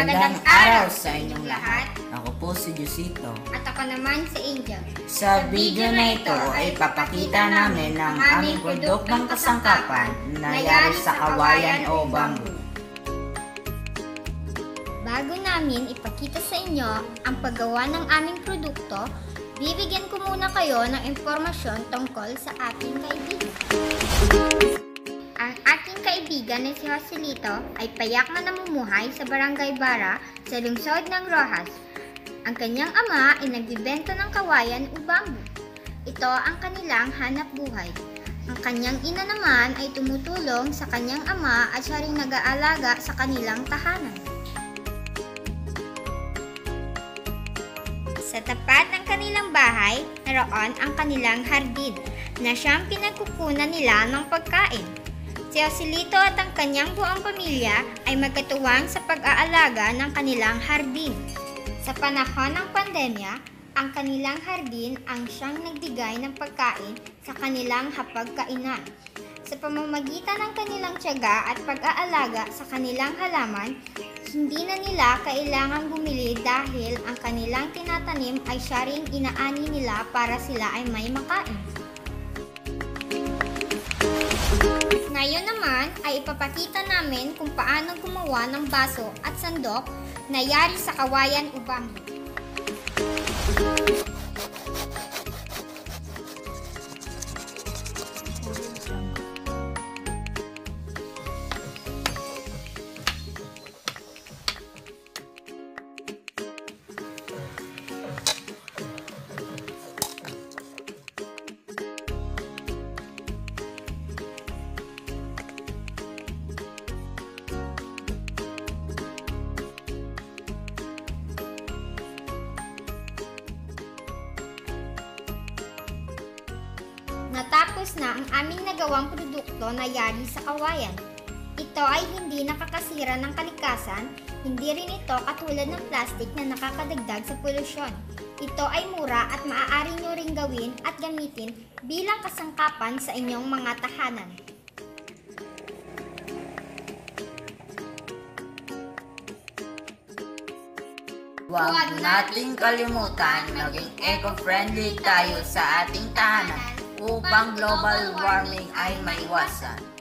Magandang araw sa inyong lahat. Ako po si Josito. At ako naman si Angel. Sa video na ito ay papakita namin ang aming produktong kasangkapan na nangyari sa kawayan o bamboo. Bago namin ipakita sa inyo ang paggawa ng aming produkto, bibigyan ko muna kayo ng impormasyon tungkol sa aking kaibigan. Ang aking kaibigan na si Joselito ay payak na namumuhay sa Barangay Bara sa lungsod ng Roxas. Ang kanyang ama ay nagbibenta ng kawayan o bamboo. Ito ang kanilang hanap buhay. Ang kanyang ina naman ay tumutulong sa kanyang ama at siya ring nag-aalaga sa kanilang tahanan. Sa tapat ng kanilang bahay, naroon ang kanilang hardin na siyang pinagkukunan nila ng pagkain. Si Joselito at ang kanyang buong pamilya ay magkatuwang sa pag-aalaga ng kanilang hardin. Sa panahon ng pandemya, ang kanilang hardin ang siyang nagbigay ng pagkain sa kanilang hapagkainan. Sa pamamagitan ng kanilang tiyaga at pag-aalaga sa kanilang halaman, hindi na nila kailangang bumili dahil ang kanilang tinatanim ay siya ring inaani nila para sila ay may makain. Ngayon naman ay ipapakita namin kung paano gumawa ng baso at sandok na yari sa kawayan o bamboo. Natapos na ang aming nagawang produkto na yari sa kawayan. Ito ay hindi nakakasira ng kalikasan, hindi rin ito katulad ng plastic na nakakadagdag sa polusyon. Ito ay mura at maaari nyo ring gawin at gamitin bilang kasangkapan sa inyong mga tahanan. Huwag nating kalimutan maging eco-friendly tayo sa ating tahanan upang global warming ay maiwasan.